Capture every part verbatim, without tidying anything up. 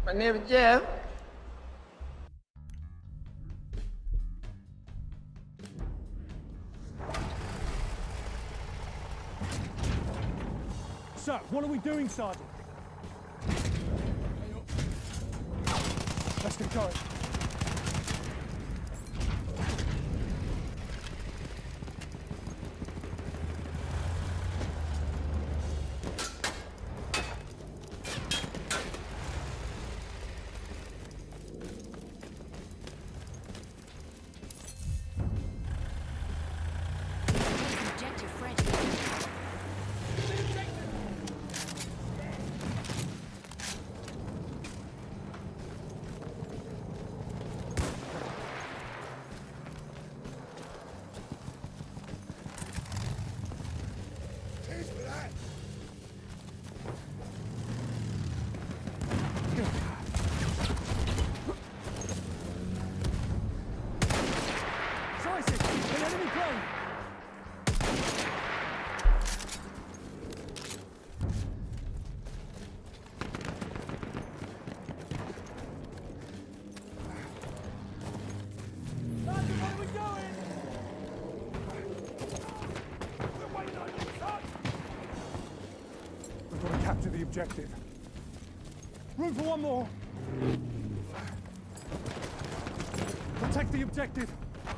My name is Jeff. Sir, what are we doing, Sergeant? Let's get going. Capture the objective. Room for one more. Protect the objective.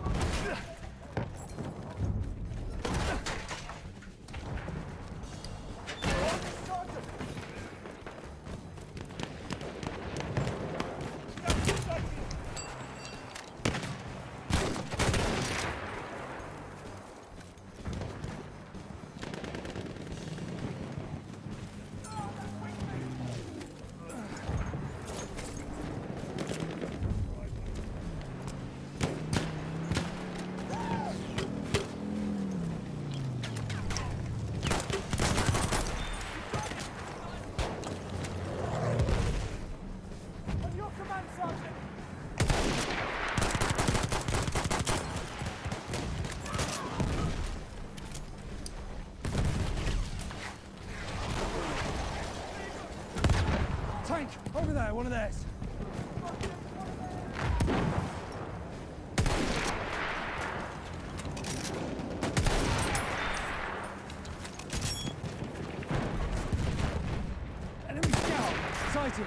Tank! Over there, one of theirs. Enemy scout! Sighted!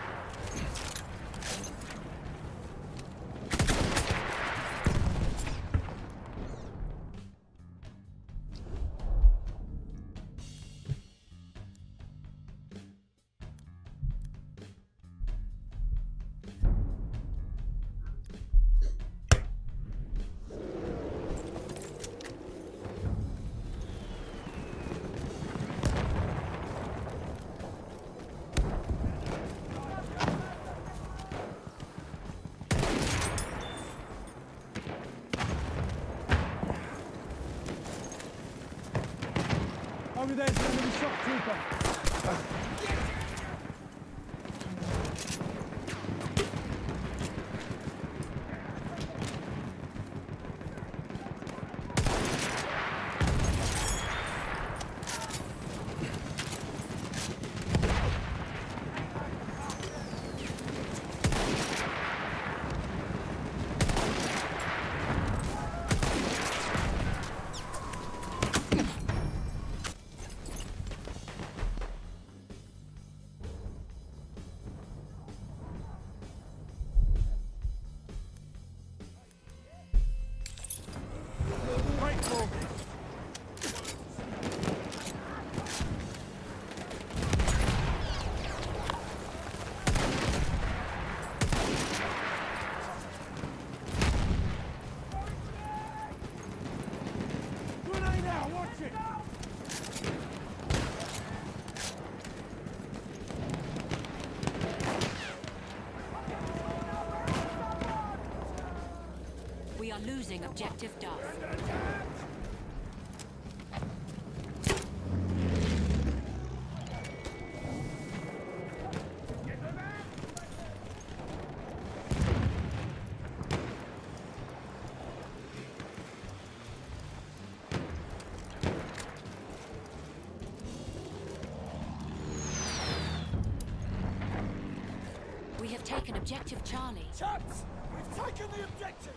Over there's an enemy shock trooper. We are losing objective Duff. We have taken objective Charlie. Chaps, we've taken the objective.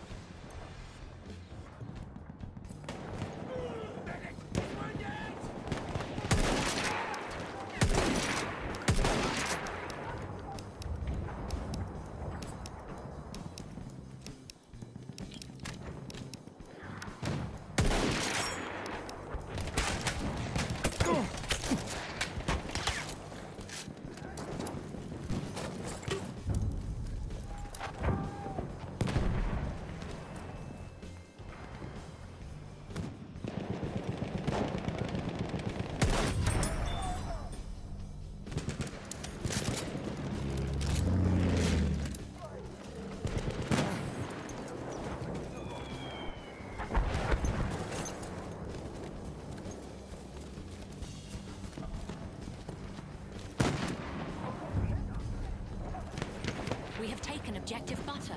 We have taken objective butter.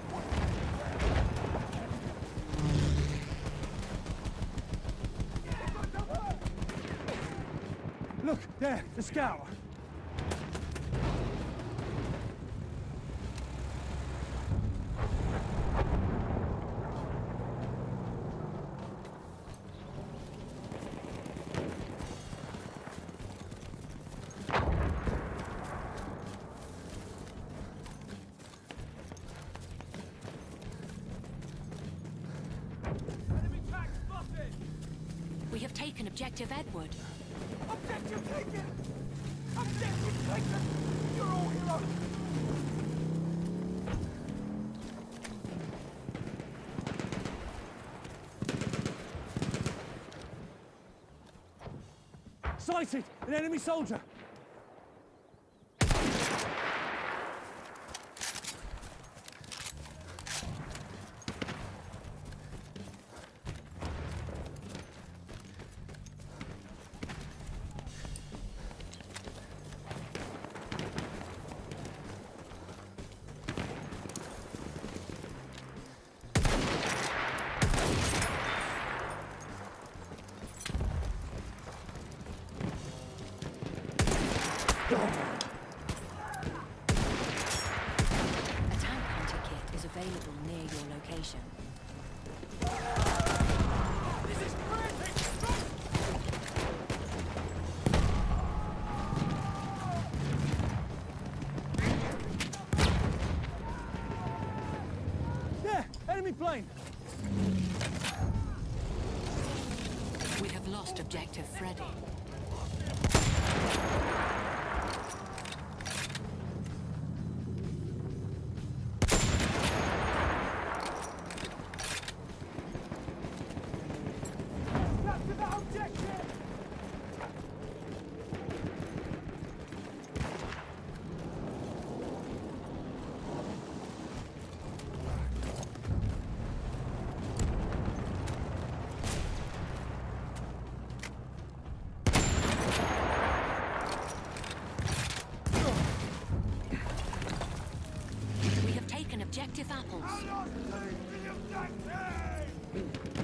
Look, there, the scout. Enemy track spotted. We have taken objective Edward. Objective taken. Objective taken. You're all heroes. Sighted! An enemy soldier! A tank hunter kit is available near your location. This is frantic. There! Enemy plane! We have lost objective Freddy. Capture that objective. We have taken objective apples. Not losing the objective.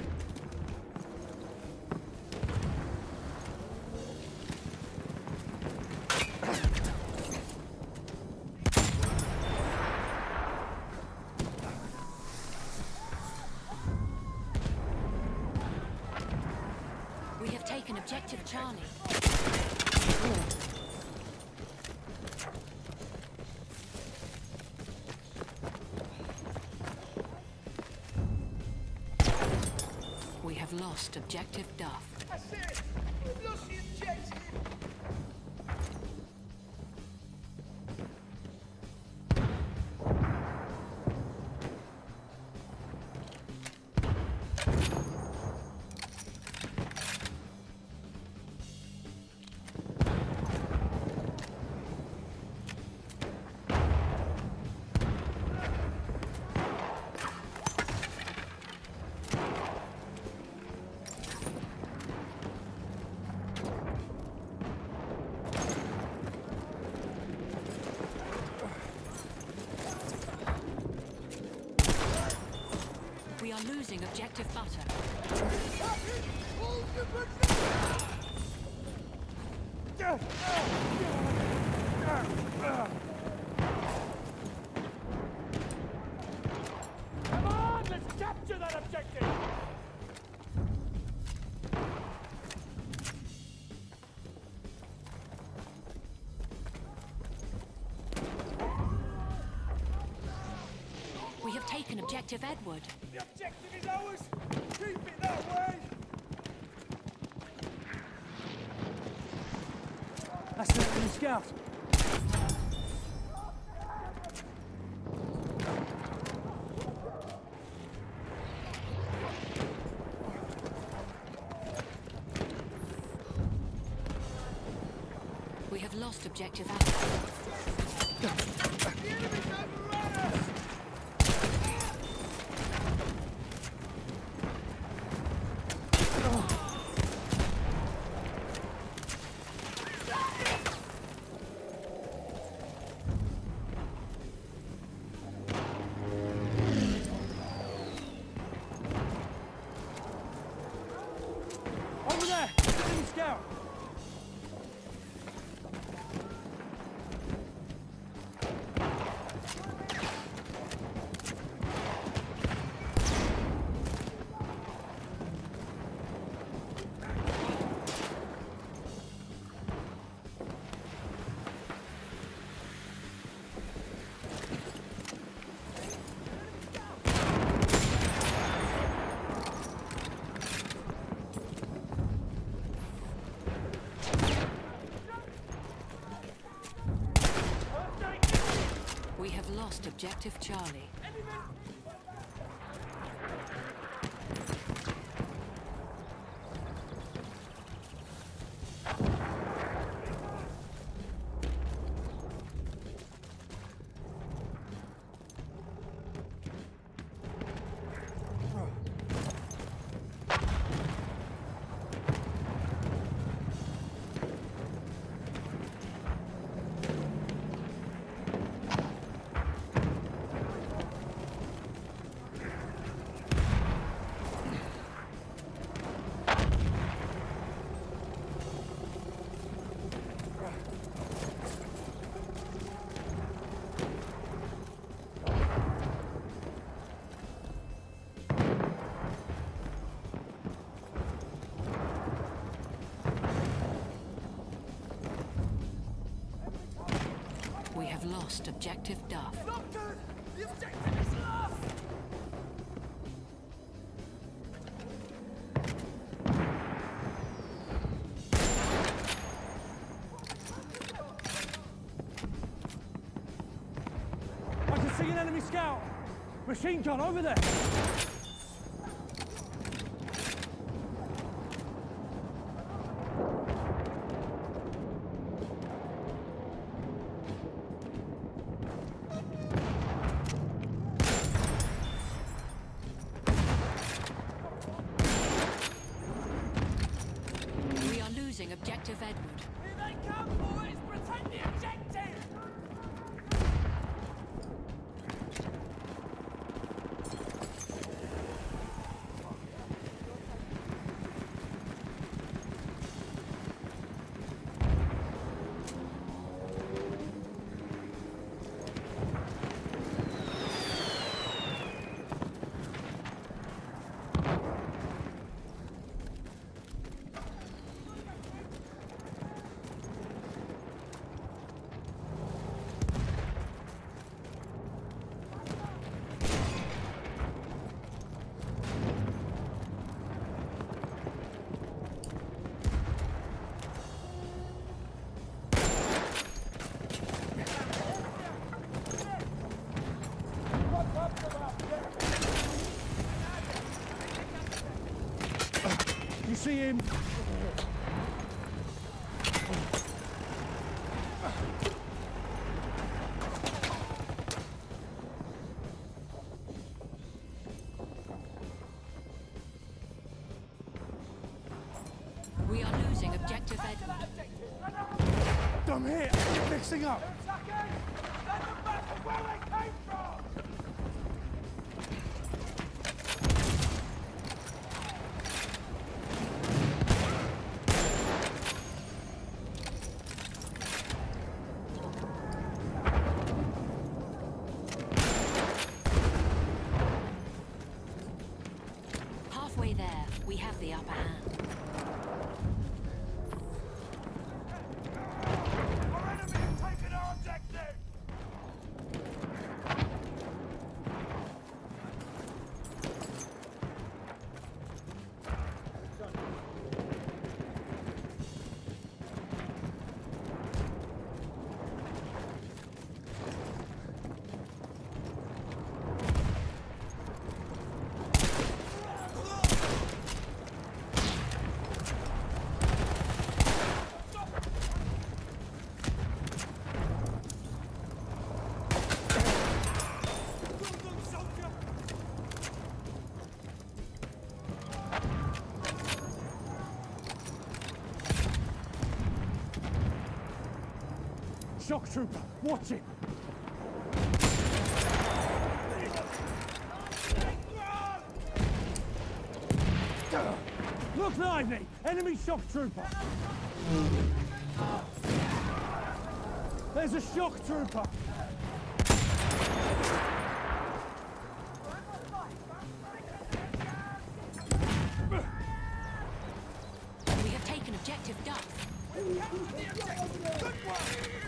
We have taken objective Charlie. We have lost objective Duff. That's it. We've lost the objective. We are losing objective butter. Capture that objective! We have taken objective Edward. The objective is ours! Keep it that way! That's an enemy scout. We have lost objective Alpha. The enemy's overrun us! Over there! Enemy scout! We have lost objective Charlie. We have lost objective Duff. Doctor! The objective is lost! I can see an enemy scout! Machine gun over there! We are losing objective Edward. Here they come, boys! Protect the objective! You see him? We are losing objective Edward. I'm here! Mixing up! Attacking! Send them back to where they came from! We have the upper hand. Our enemy has taken our objective! Shock trooper, watch it! Look lively! Enemy shock trooper! There's a shock trooper! We have taken objective Duff. Good work!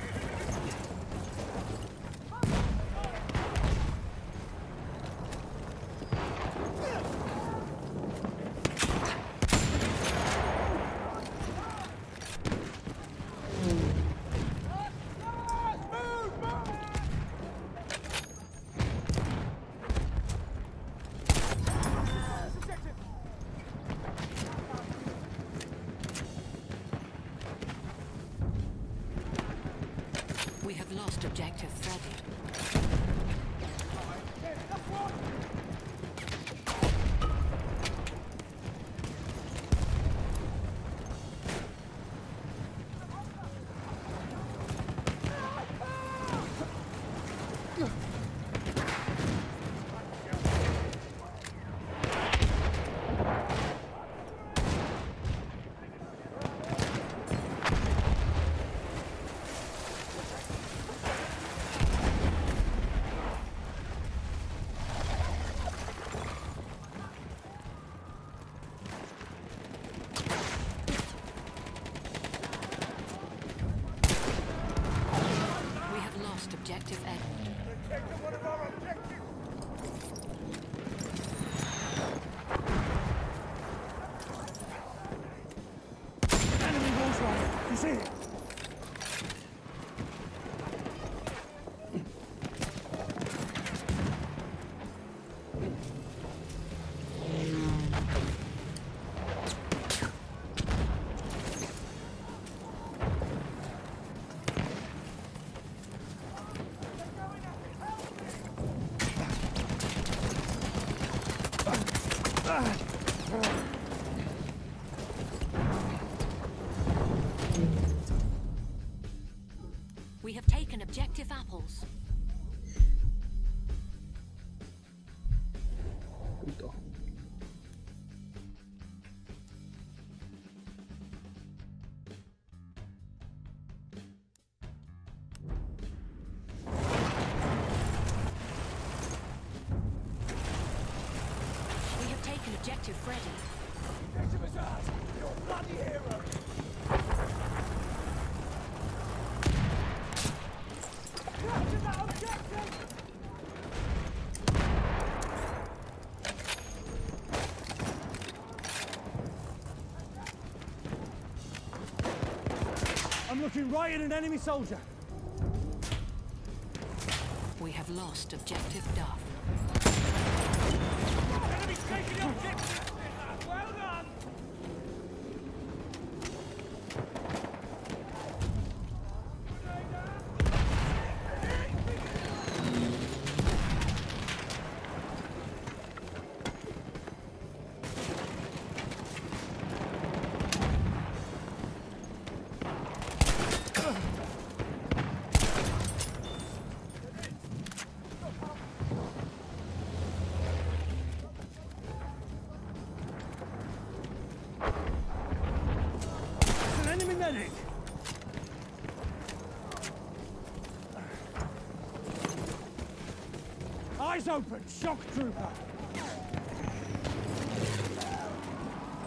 We have lost objective Freddy. Objective Edward. They're taking one of our objectives! Enemy walls right! You see it? We have taken objective Apples. Puto. We have taken objective Freddy. Objective is ours! You're bloody heroes! Capture that objective! I'm looking right at an enemy soldier. We have lost objective Duff. Enemy's taking the objective! Well done! It's an enemy medic. Eyes open, shock trooper.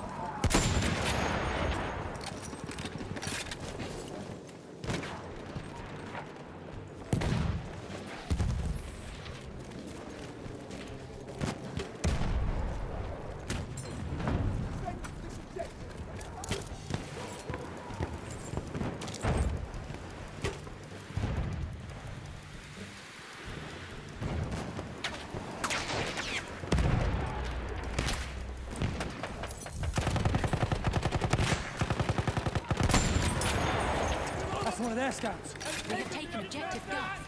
their scouts. We have taken objective Duff.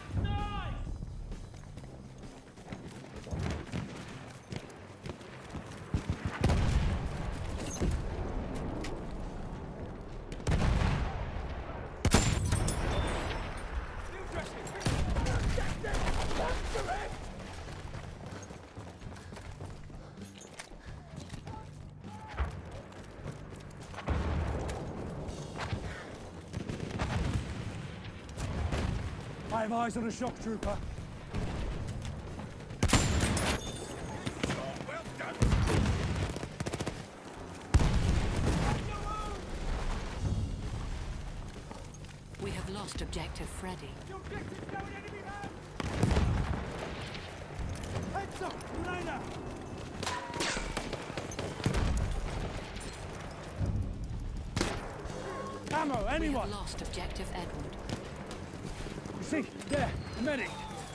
I have eyes on a shock trooper. We have lost objective Freddy. The objective's going enemy hand! Heads up! Grenade out! Ammo, We anyone! have lost objective Edward. You see, there, the medic.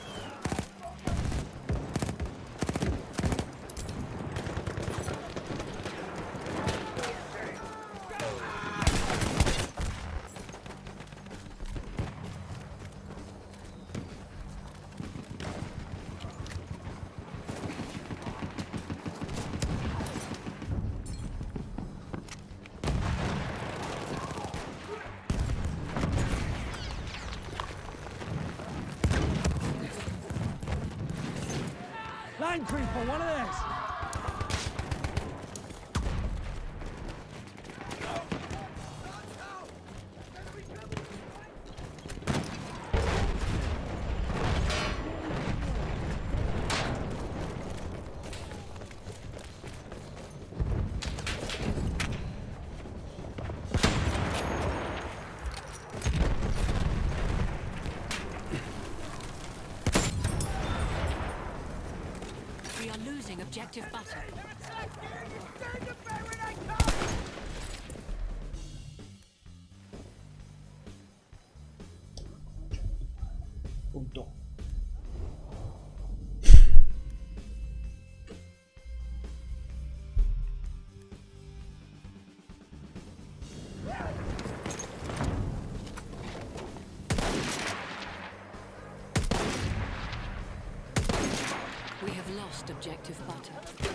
Line creeper, one of theirs. We are losing objective Butter. Stand the bay when I come! Punto. We have lost objective Butter.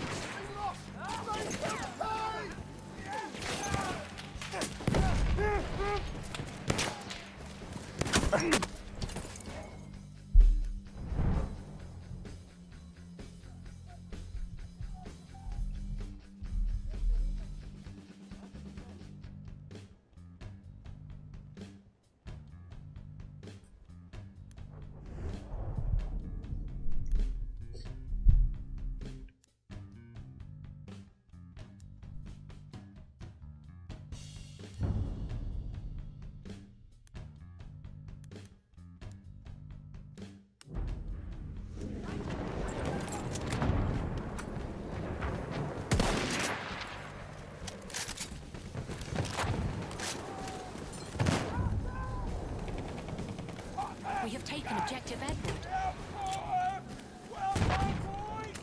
We have taken objective Edward. Well done, boys!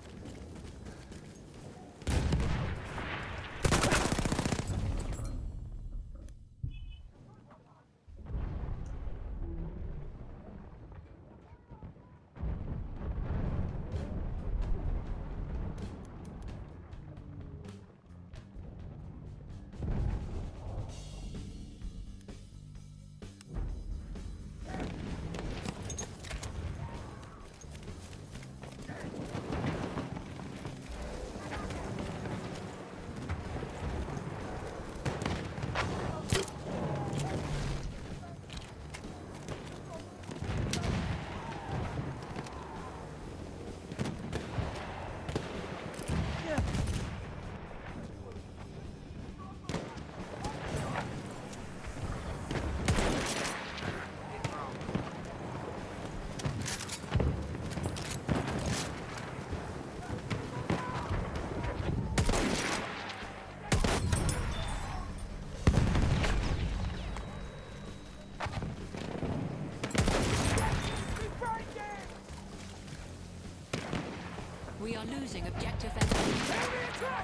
We are losing objective Edward.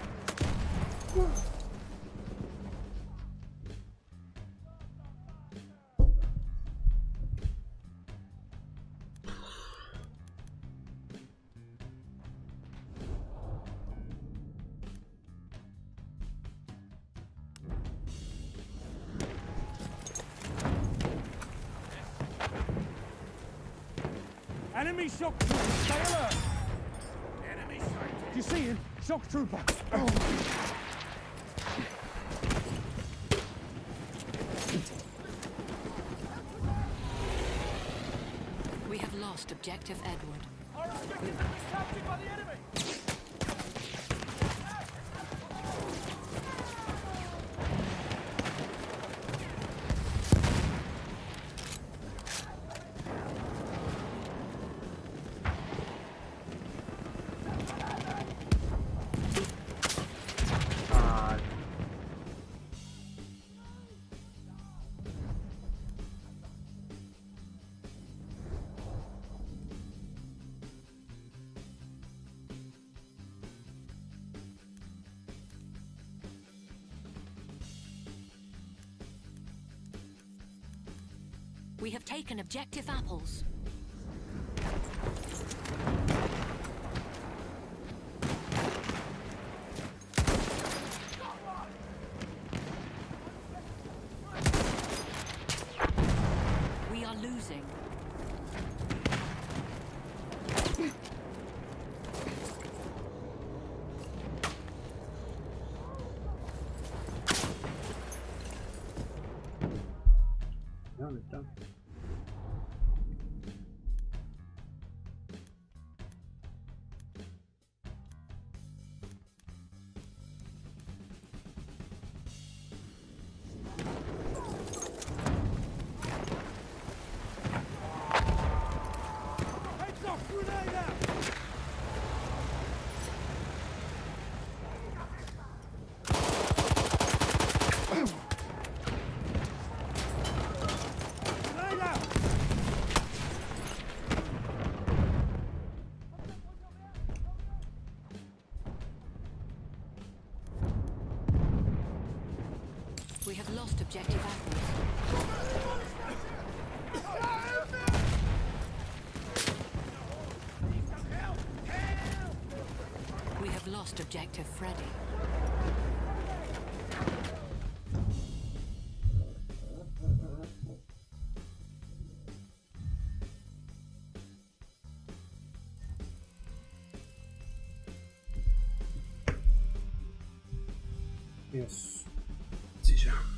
Enemy shock trooper! Stay alert! Enemy sighted. Do you see him? Shock trooper! Oh. We have lost objective Edward. Our objective has been captured by the enemy. We have taken objective apples. We are losing. ¿Dónde está? Heads off! Grenade out! Grenade out! We have lost objective apples. We have lost objective Freddy. Yes. Sí, ya.